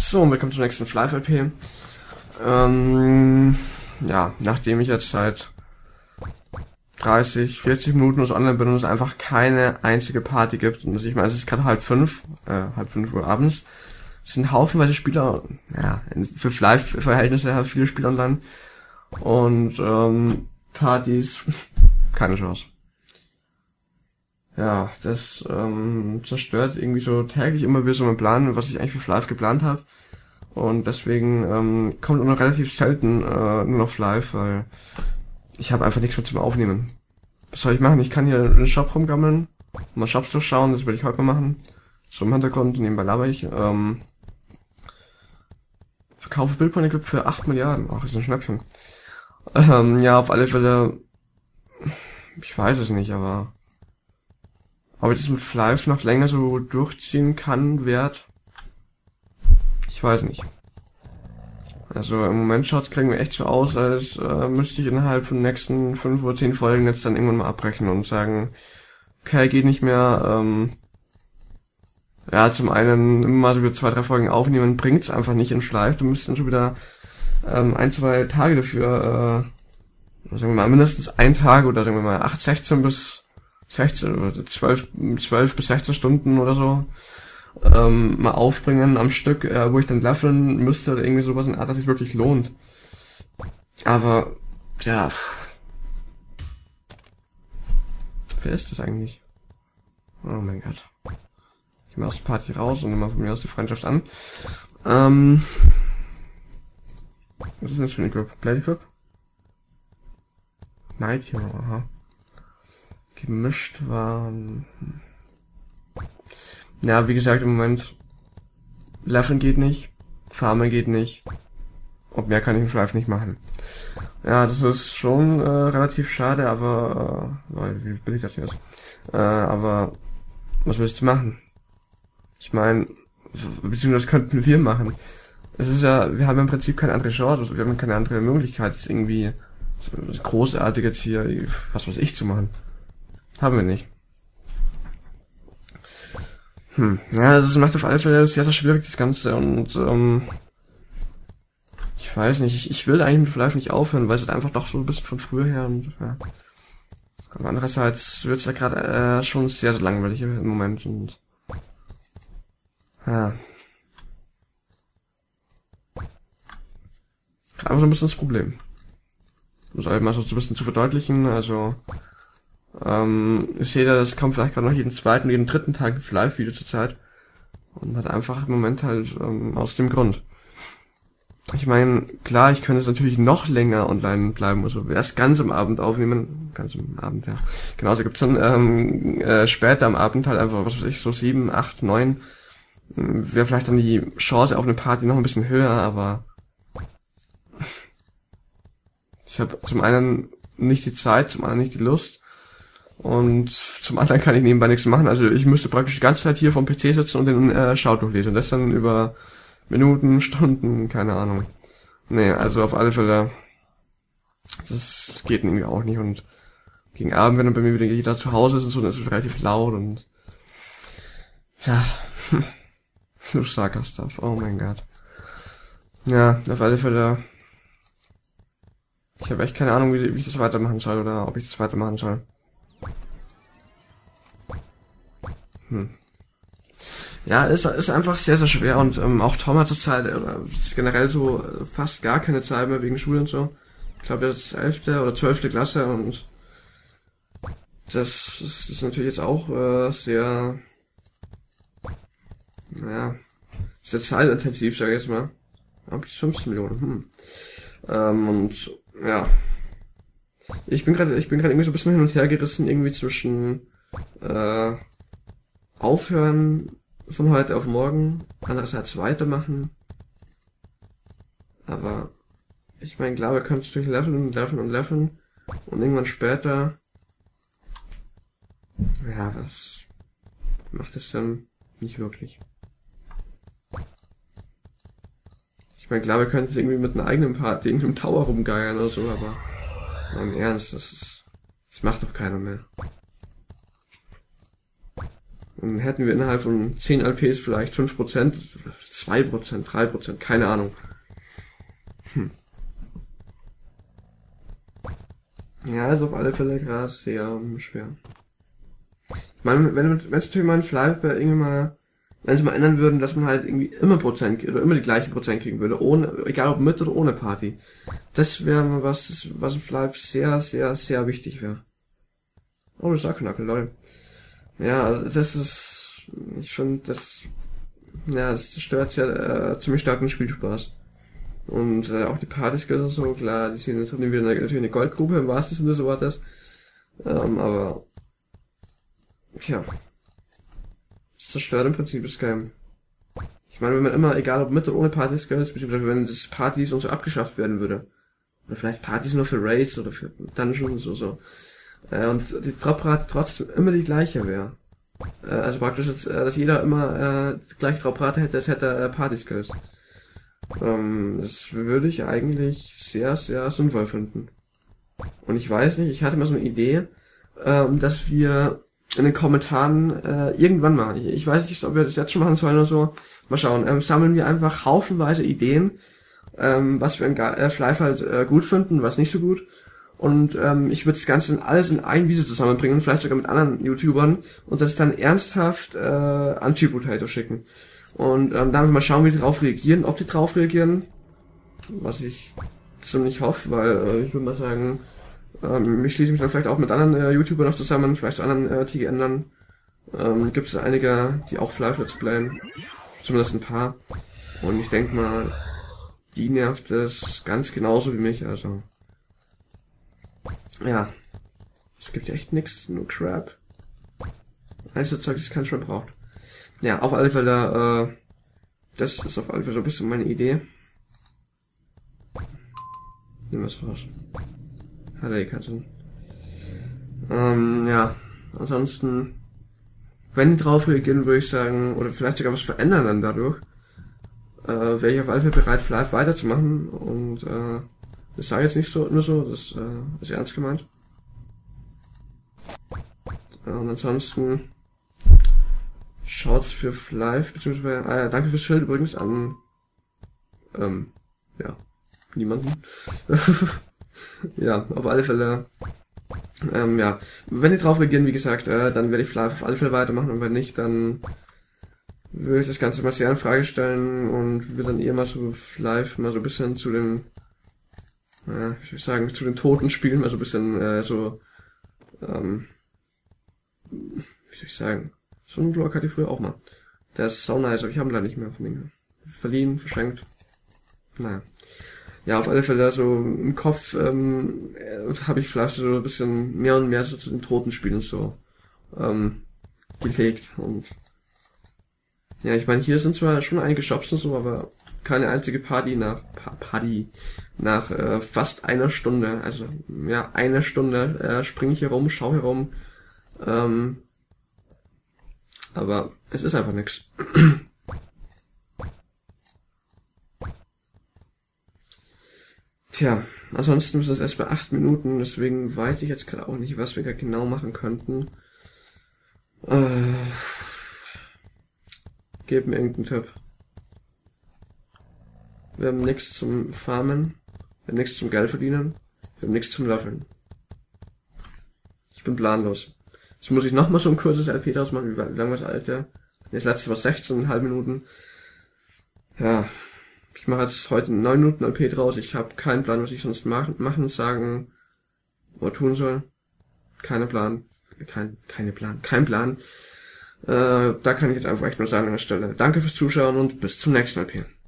So, willkommen zum nächsten Fly-LP. Ja, nachdem ich jetzt seit 30, 40 Minuten aus online bin und es einfach keine einzige Party gibt, und ich meine, es ist gerade halb fünf Uhr abends, es sind haufenweise Spieler, ja, für Fly-Verhältnisse haben viele Spieler online, und Partys, keine Chance. Ja, das zerstört irgendwie so täglich immer wieder so mein Plan, was ich eigentlich für Fly geplant habe. Und deswegen kommt nur noch relativ selten nur noch Fly, weil ich habe einfach nichts mehr zum Aufnehmen. Was soll ich machen? Ich kann hier in den Shop rumgammeln, mal Shops durchschauen, das werde ich heute mal machen. So im Hintergrund, nebenbei laber ich. Verkaufe Bildpoint Equip für 8 Milliarden. Ach, ist ein Schnäppchen. Ja, auf alle Fälle, ich weiß es nicht, aber ob ich das mit Fly noch länger so durchziehen kann, ich weiß nicht. Also im Moment schaut's mir echt so aus, als müsste ich innerhalb von den nächsten 5 oder 10 Folgen jetzt dann irgendwann mal abbrechen und sagen, okay, geht nicht mehr. Ja, zum einen immer mal so wieder 2, 3 Folgen aufnehmen, bringt's einfach nicht in Fly. Du müsstest dann schon wieder 1, 2 Tage dafür, sagen wir mal mindestens 1 Tag oder sagen wir mal 16 bis 16 oder 12 bis 16 Stunden oder so mal aufbringen am Stück, wo ich dann leveln müsste oder irgendwie sowas in der Art, dass sich wirklich lohnt. Aber, ja. Wer ist das eigentlich? Oh mein Gott. Ich mach aus der Party raus und mach von mir aus die Freundschaft an. Was ist denn das für ein Equip? Blade Equip? Night Hero, aha. Gemischt waren. Ja, wie gesagt, im Moment Leveln geht nicht, Farmen geht nicht und mehr kann ich im Schleif nicht machen. Ja, das ist schon relativ schade, aber wie billig das hier ist. Aber was willst du machen? Ich meine, beziehungsweise könnten wir machen. Es ist ja, wir haben im Prinzip keine andere Chance, wir haben keine andere Möglichkeit, jetzt irgendwie so großartig jetzt hier, was weiß ich, zu machen. Haben wir nicht. Ja, das macht auf alle Fälle sehr, sehr schwierig, das Ganze, und ich weiß nicht, ich will eigentlich mit Fly nicht aufhören, weil es halt einfach doch so ein bisschen von früher her, und ja. Aber andererseits wird's ja gerade schon sehr, sehr langweilig im Moment, und ja. Einfach so ein bisschen das Problem. Um es mal so ein bisschen zu verdeutlichen, also ich sehe da, das kommt vielleicht gerade noch jeden zweiten, jeden dritten Tag ein Live-Video zur Zeit. Und hat einfach im Moment halt aus dem Grund. Ich meine, klar, ich könnte es natürlich noch länger online bleiben, also erst ganz am Abend aufnehmen. Ganz am Abend, ja. Genauso gibt's dann später am Abend halt einfach, was weiß ich, so 7, 8, 9. Wäre vielleicht dann die Chance auf eine Party noch ein bisschen höher, aber ich habe zum einen nicht die Zeit, zum anderen nicht die Lust. Und zum anderen kann ich nebenbei nichts machen. Also ich müsste praktisch die ganze Zeit hier vom PC sitzen und den Shout durchlesen. Und das dann über Minuten, Stunden, keine Ahnung. Nee, also auf alle Fälle, das geht irgendwie auch nicht. Und gegen Abend, wenn dann bei mir wieder jeder zu Hause ist und so, dann ist es relativ laut und ja, so starker Stuff. Oh mein Gott. Ja, auf alle Fälle, ich habe echt keine Ahnung, wie ich das weitermachen soll oder ob ich das weitermachen soll. Ja, ist einfach sehr, sehr schwer, und auch Tom hat zur Zeit, ist generell so fast gar keine Zeit mehr wegen Schule und so. Ich glaube, das ist 11. oder 12. Klasse, und das ist natürlich jetzt auch sehr, naja, sehr zeitintensiv, sag ich jetzt mal. Aber bis 15 Millionen, und ja. Ich bin gerade irgendwie so ein bisschen hin und her gerissen, irgendwie zwischen aufhören von heute auf morgen, andererseits weitermachen. Aber ich meine, klar, wir können es durch leveln und irgendwann später, ja, was macht es dann nicht wirklich. Ich meine, klar, wir können es irgendwie mit einer eigenen Party irgendeinem Tower rumgeiern oder so, aber im Ernst, das macht doch keiner mehr. Und hätten wir innerhalb von 10 LPs vielleicht 5%, 2%, 3%, keine Ahnung. Ja, ist auf alle Fälle gerade sehr schwer. Ich meine, wenn es natürlich mal ein Fly irgendwie mal, wenn sie mal ändern würden, dass man halt irgendwie immer Prozent oder immer die gleichen Prozent kriegen würde, ohne, egal ob mit oder ohne Party. Das wäre mal was im Fly sehr, sehr, sehr wichtig wäre. Oh, das Sargnackel, lol. Ja, also das ist, ich finde, das zerstört sehr, ziemlich stark den Spielspaß. Und auch die Partyskills und so, klar, die sind jetzt wieder natürlich eine Goldgrube im wahrsten Sinne des Wortes. Aber tja, das zerstört im Prinzip das Game. Ich meine, wenn man immer, egal ob mit oder ohne Partyskills, beziehungsweise wenn das Partys und so abgeschafft werden würde, oder vielleicht Partys nur für Raids oder für Dungeons oder so, und die Droprate trotzdem immer die gleiche wäre. Also praktisch, dass jeder immer die gleiche Droprate hätte, als hätte er Partyskills. Das würde ich eigentlich sehr, sehr sinnvoll finden. Und ich weiß nicht, ich hatte mal so eine Idee, dass wir in den Kommentaren irgendwann mal, ich weiß nicht, ob wir das jetzt schon machen sollen oder so, mal schauen, sammeln wir einfach haufenweise Ideen, was wir in Fly halt gut finden, was nicht so gut. Und ich würde das Ganze alles in ein Video zusammenbringen, vielleicht sogar mit anderen YouTubern, und das dann ernsthaft an G-Potato schicken. Und dann mal schauen, wie die drauf reagieren, ob die drauf reagieren, was ich ziemlich hoffe, weil ich würde mal sagen, ich schließe mich dann vielleicht auch mit anderen YouTubern noch zusammen, vielleicht zu anderen TGNern. Gibt es einige, die auch Fly Let's Playen, zumindest ein paar. Und ich denke mal, die nervt es ganz genauso wie mich, also. Ja. Es gibt echt nix, nur Crap. Einzelne Zeug, das kein Schwein braucht. Ja, auf alle Fälle, das ist auf alle Fälle so ein bisschen meine Idee. Nehmen wir es raus. Hat ja eh keinen Sinn. Ja, ansonsten, wenn die drauf reagieren, würde ich sagen, oder vielleicht sogar was verändern dann dadurch, wäre ich auf alle Fälle bereit, Fly weiterzumachen, und das sage ich jetzt nicht so, nur so, das ist ernst gemeint. Und ansonsten schaut's für Fly, beziehungsweise, danke fürs Schild übrigens an, ja, niemanden. Ja, auf alle Fälle, ja, wenn die drauf reagieren, wie gesagt, dann werde ich Fly auf alle Fälle weitermachen, und wenn nicht, dann würde ich das Ganze mal sehr in Frage stellen und würde dann eher mal so Fly mal so ein bisschen zu den, wie soll ich sagen, zu den toten Spielen mal so ein bisschen, wie soll ich sagen, so einen Block hatte ich früher auch mal. Der ist sau nice, aber ich habe ihn leider nicht mehr von ihm verliehen, verschenkt. Naja. Ja, auf alle Fälle, so im Kopf habe ich vielleicht so ein bisschen mehr und mehr so zu den toten Spielen so gelegt. Und ja, ich meine, hier sind zwar schon einige Shops und so, aber keine einzige Party nach fast einer Stunde. Also ja, eine Stunde springe ich hier rum, schaue hier rum. Aber es ist einfach nix. Tja, ansonsten ist es erst bei 8 Minuten, deswegen weiß ich jetzt gerade auch nicht, was wir da genau machen könnten. Gebt mir irgendeinen Tipp. Wir haben nichts zum Farmen, wir haben nichts zum Geld verdienen, wir haben nichts zum Löffeln. Ich bin planlos. Jetzt muss ich nochmal so ein kurzes LP draus machen, wie lange war das alte? Das letzte war 16,5 Minuten. Ja, ich mache jetzt heute 9 Minuten LP draus. Ich habe keinen Plan, was ich sonst machen, sagen oder tun soll. Kein Plan. Da kann ich jetzt einfach echt nur sagen an der Stelle. Danke fürs Zuschauen und bis zum nächsten LP.